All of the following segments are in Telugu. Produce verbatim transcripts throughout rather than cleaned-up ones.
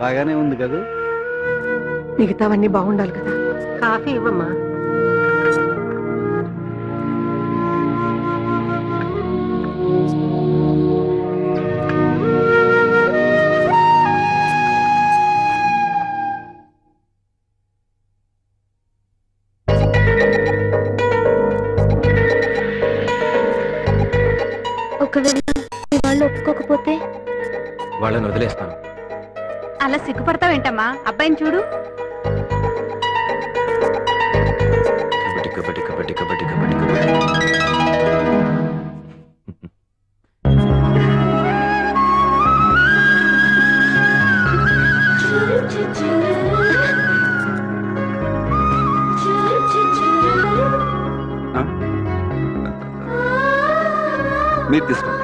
బాగానే ఉంది కదా. మిగతావన్నీ బాగుండాలి కదా. కాఫీ ఇవ్వమ్మా. ఒకవేళ వాళ్ళు ఒప్పుకోకపోతే వాళ్ళని వదిలేస్తాను. అలా సిగ్గుపడతావేంటమ్మా? అబ్బాయిని చూడు. కబడ్డీ కబడ్డీ కబడ్డీ కబడ్డీ కబడ్డీ మీరు తీసుకోండి.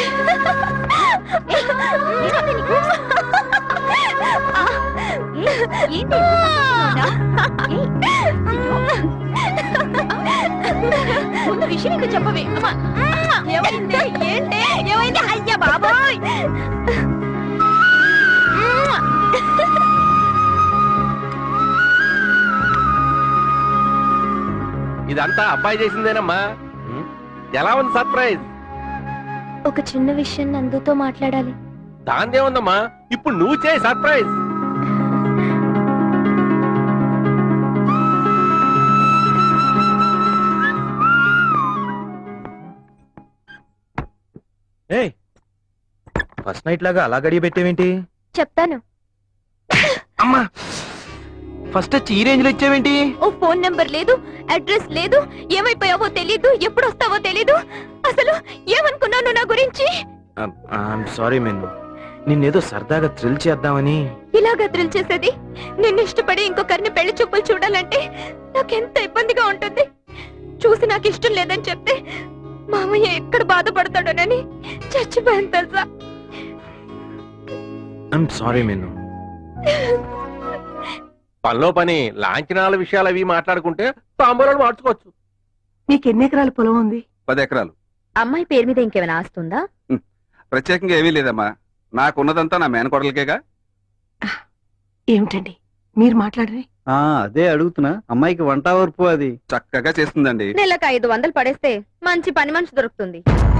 ముందు విషయం ఇంకా చెప్పవే. ఏమైంది? ఏంటి ఏమైంది? అయ్యా బాబోయ్! ఇదంతా అబ్బాయి చేసిందేనమ్మా. ఎలా ఉంది సర్ప్రైజ్? ఒక చిన్న విషయం నందుతో మాట్లాడాలి. దాందేముందమ్మా, ఇప్పుడు నువ్వు చేయి సర్ప్రైజ్. ఏయ్, ఫస్ట్ నైట్ లాగా అలా గడియ పెట్టేవేంటి? చెప్తాను. అమ్మా, ఫస్ట్ వచ్చి ఈ రేంజ్ లో ఇచ్చావేంటి? ఓ ఫోన్ నెంబర్ లేదు, అడ్రస్ లేదు, ఏమైపోయావో తెలీదు, ఎప్పుడు వస్తావో తెలీదు. అసలు ఏమనుకున్నాను నా గురించి? ఐఎమ్ సారీ మెన్ను, నిన్నేదో సరదాగా థ్రిల్ చేద్దామని. ఇలాగా థ్రిల్ చేసేది? నిన్ను ఇష్టపడి ఇంకొకరిని పెళ్లి చూపులు చూడాలంటే నాకెంత ఇబ్బందిగా ఉంటుంది. చూసి నాకు ఇష్టం లేదని చెప్తే మామయ్య ఎక్కడ బాధపడతాడోనని చచ్చిపోయాను తెలుసా. ఐఎమ్ సారీ మెన్ను. పనిలో పని లాంఛనాల విషయాలు అవి మాట్లాడుకుంటే తాంబూలాలు మార్చుకోవచ్చు. నీకు ఎన్ని ఎకరాల పొలం ఉంది? పది ఎకరాలు. అమ్మాయి పేరు మీద ఇంకేమైనా ఆస్తుందా? ప్రత్యేకంగా ఏమీ లేదమ్మా, నాకున్నదంతా నా మేనకోడలకేగా. ఏమిటండి మీరు మాట్లాడరే? అదే అడుగుతున్నా. అమ్మాయికి వంట వరపు అది చక్కగా చేస్తుందండి. నెలకు ఐదు వందలు పడేస్తే మంచి పని మనిషి దొరుకుతుంది.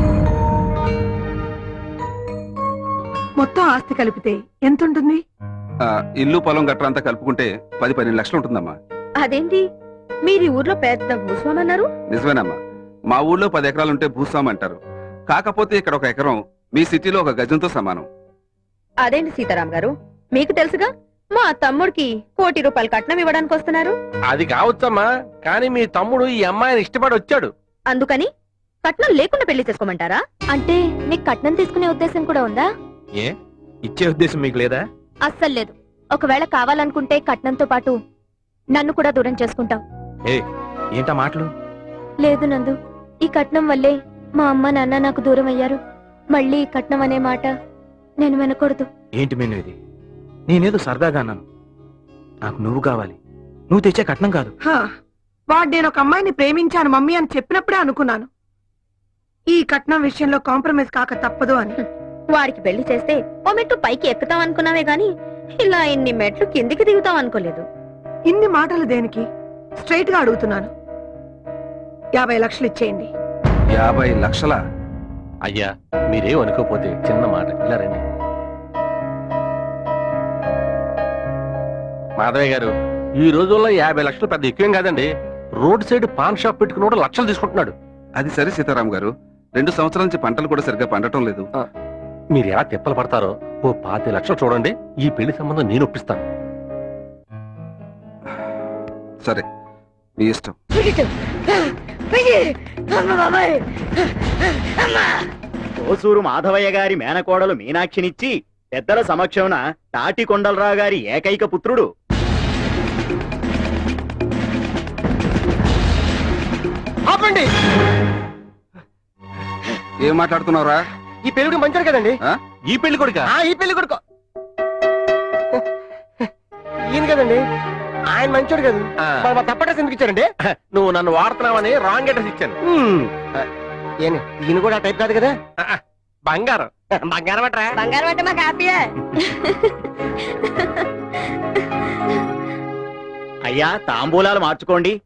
మొత్తం ఆస్తి కలిపితే ఎంత ఉంటుంది? ఇల్లు పొలం గట్రంతా కలుపుకుంటే పది పన్నెండు లక్షలు ఉంటుందమ్మా. అదేంటి మీరు ఊర్లో పెద్ద భూస్వామి అన్నారు? నిజమేనమ్మా, మా ఊళ్ళో పది ఎకరాలుంటే భూస్వామి అంటారు. కాకపోతే ఇక్కడ ఒక ఎకరం మీ సిటీలో ఒక గజంతో సమానం. అదేంటి సీతారాం గారు, మీకు తెలుసుగా మా తమ్ముడికి కోటి రూపాయలు కట్నం ఇవ్వడానికి వస్తున్నారు. అది కావచ్చమ్మా, కానీ మీ తమ్ముడు ఈ అమ్మాయిని ఇష్టపడి వచ్చాడు. అందుకని కట్నం లేకుండా పెళ్లి చేసుకోమంటారా? అంటే నీకు కట్నం తీసుకునే ఉద్దేశం కూడా ఉందా? ఏ ఇచ్చే ఉద్దేశం మీకు లేదా? అస్సలు లేదు. ఒకవేళ కావాలనుకుంటే కట్నంతో పాటు నన్ను కూడా దూరం చేసుకుంటావు. ఏ ఏంటా మాటలు? లేదు నందు, ఈ కట్నం వల్లే మా అమ్మ నాన్న నాకు దూరం అయ్యారు. మళ్ళీ ఈ కట్నం అనే మాట నేను వినకూడదు. ఏంటి మెన్ను ఇది? నేనేదో సరదాగా అన్నాను. నాకు నువ్వు కావాలి, నువ్వు తెచ్చే కట్నం కాదు. వాడు నేను ఒక అమ్మాయిని ప్రేమించాను మమ్మీ అని చెప్పినప్పుడే అనుకున్నాను ఈ కట్నం విషయంలో కాంప్రమైజ్ కాక తప్పదు అని. వాడికి పెళ్లి చేస్తే ఓ మెట్టు పైకి ఎక్కుతాం అనుకున్నావే గాని ఇలా ఇన్ని మెట్లు కిందికి దిగుతాం అనుకోలేదు. ఇన్ని మాటలు దేనికి? స్ట్రైట్ గా అడుగుతున్నాను. యాభై లక్షలు ఇచ్చేయండి. యాభై లక్షల? అయ్యా మీరేం అనుకోపోతే చిన్న మాట, ఇలా రండి. మాధవయ్య గారు, ఈ రోజుల్లో యాభై లక్షలు పెద్ద ఎక్కువేం కాదండి. రోడ్ సైడ్ పాన్ షాప్ పెట్టుకున్న లక్షలు తీసుకుంటున్నాడు. అది సరే సీతారాం గారు, రెండు సంవత్సరాల నుంచి పంటలు కూడా సరిగ్గా పండటం లేదు. మీరు ఎలా తిప్పలు పడతారో ఓ పాతి లక్షలు చూడండి, ఈ పెళ్లి సంబంధం నేను ఒప్పిస్తాను. సరే మీ ఇష్టం. ఓసూరు మాధవయ్య గారి మేనకోడలు మీనాక్షినిచ్చి పెద్దల సమక్షమున తాటికొండలరావు గారి ఏకైక పుత్రుడు. ఆపండి! ఏం మాట్లాడుతున్నావురా? ఈ పెళ్లి మంచాడు కదండి. ఈ పెళ్లి కొడుక? ఈ పెళ్లి కొడుకు ఈయన కదండి. ఆయన మంచోడు కదా, తప్పటేసి ఎందుకు ఇచ్చారండి? నువ్వు నన్ను వాడుతున్నావని రాంగ్ అడ్రస్ ఇచ్చాను. ఏమి ఈయన కూడా టైప్ కాదు కదా? బంగారం బంగారం అంటారా? బంగారం అంటే మాకు హ్యాపీయే. అయ్యా తాంబూలాలు మార్చుకోండి.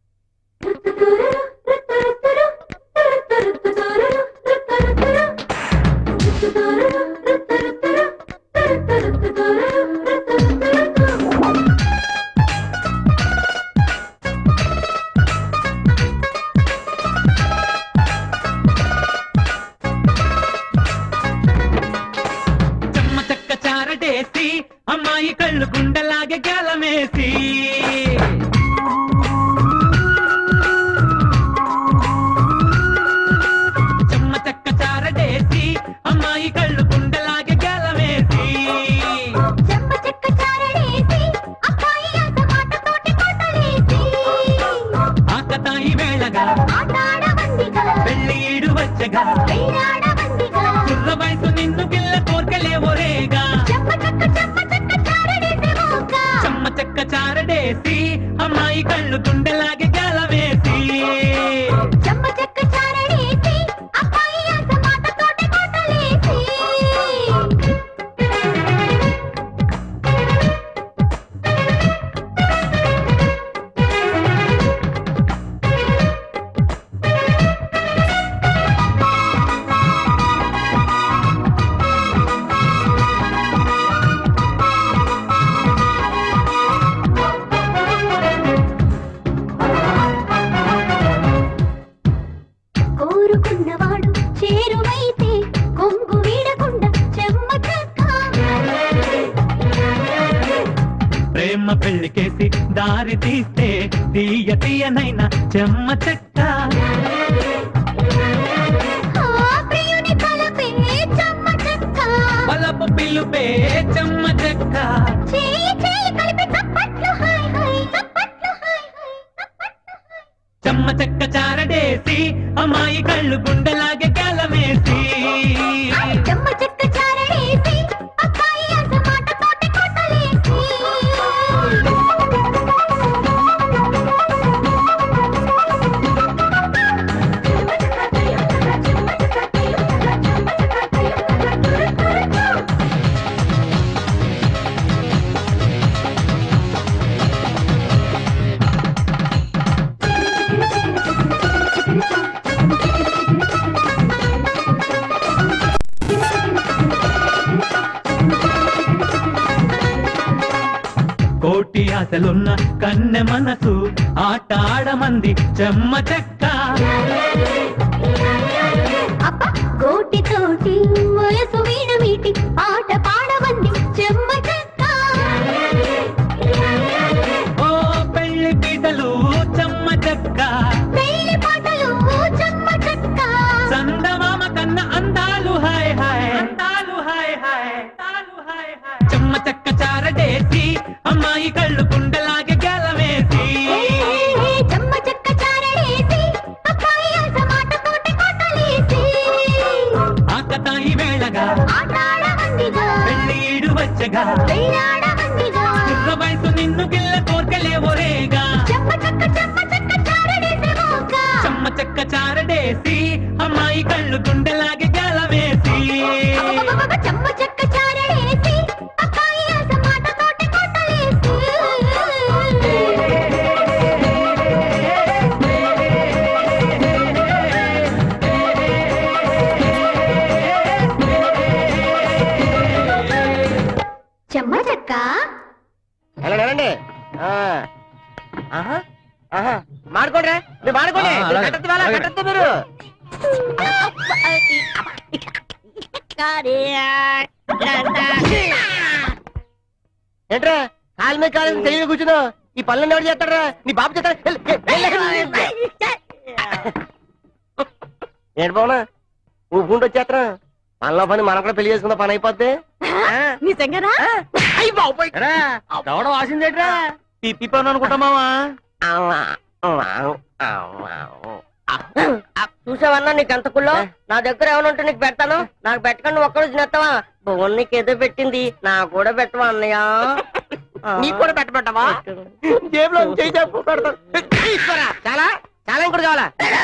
అమ్మాయి కళ్ళు గుండెలాగే గలమేసి చెమ్మ చెక్క చారడేసి అమ్మాయి కళ్ళు గుండెలాగే గలమేసి చెమ్మ చెక్క చారడేసి అబ్బాయి ఆటతోటి కొట్టలేసి ఆకతాయి వేళగా ఆటాడవందిగా పెళ్లి ఈడు వచ్చగా పెళ్ళాడవందిగా కుర్ర వయసు నిన్ను పిల్ల కోర్కెలేవోరేగా చెమ్మ చెక్క చెమ్మ చెక్క చారడేసి మోక చెమ్మ చెక్క చారడేసి అమ్మాయి కళ్ళు గుండెలాగే గలమేసి చెమ్మ చెక్క చారడేసి అబ్బాయి ఆటతోటి కొట్టలేసి కోరుకున్నవాడు చేరువైతే కొంగు వీడకుండా చెమ్మ చెక్క ప్రేమ పెళ్లికేసి దారి తీస్తే తీయ తీయనైనా చెమ్మ చెక్క ఆ ప్రియుని తలపే చెమ్మ చెక్క వలపు పిలుపే చెమ్మ చెక్క చేయి చేయి కలిపి చప్పట్లు హాయ్ హాయ్ చప్పట్లు హాయ్ హాయ్ చప్పట్లు హాయ్ చెమ్మ చెక్క చారడేసి అమ్మాయి కళ్ళు గుండెలాగే గలమేసి చెమ్మ చెక్క చారడేసి అబ్బాయి ఆటతోటి కొట్టలేసి కోటి ఆశలున్న కన్నె మనసు ఆట ఆడమంది చెమ్మ చెక్క అబ్బ కోటి తోటి వయసు వీణ వీటి ఆట పాడవంది చెమ్మ చెక్క ఓ పెళ్లి పీటలు చెమ్మ చెక్క పెళ్లి పాటలు చెమ్మ చెక్క సందమామ కన్న అందాలు హాయ్ హాయ్ అందాలు హాయ్ హాయ్ అందాలు హాయ్ హాయ్ చెమ్మ చెక్క చారడేసి అమ్మాయి కళ్ళు గుండెలాగే గలమేసి చెమ్మ చెక్క చారడేసి అబ్బాయి ఆటతోటి కొట్టలేసి ఆకతాయి వేళగా ఆటాడవందిగా పెళ్లి ఈడు వచ్చగా పెళ్ళాడవందిగా కుర్ర వయసు నిన్ను పిల్ల కోర్కెలేవోరేగా చెమ్మ చెక్క చెమ్మ చెక్క చారడేసి మోక చెమ్మ చెక్క చారడేసి అమ్మాయి కళ్ళు గుండెలాగే గలమేసి అబ్బబ్బబ్బ చెమ్మ చెక్క చారడేసి అబ్బాయి ఆటతోటి కొట్టలేసి చెమ్మ చెక్క ఎలా నేనండి మాడుకోండి మీరు మాడుకోండి ఆ, అలాగే, కట్టద్దు వాళ్ళ, అలాగే. కట్టద్దు మీరు ఏంట్రా కాలు మీద కాలు తెలియదు కూర్చున్నావు ఈ పనులు ఎవరు చేస్తాడరా నీ బాబు చేస్తాడు వెళ్ళు, వెళ్ళు, వెళ్ళు. ఏంటి బావునా ఊపుకుంటూ వచ్చేస్తారా పనిలో పని మనం కూడా పెళ్లి చేసుకుందా పని అయిపోద్ది నిజంగానా అయ్యి బాబోయ్ దవడ వాసిందేట్రా పిప్పి పని అనుకుంటా మావా చూసావన్నా నీకు ఎంత కుళ్ళో నా దగ్గర ఏమైనా ఉంటే నీకు పెడతాను నాకు పెట్టకుండా ఒక్కడు తినేస్తావా బొమ్మను నీకు ఏదో పెట్టింది నాకు కూడా పెట్టవా అన్నయ్య నీకు కూడా పెట్టమంటావా జేబులో చేయి చెప్పు పెడతాను చాలా చాలా ఇంకోటి కావాలా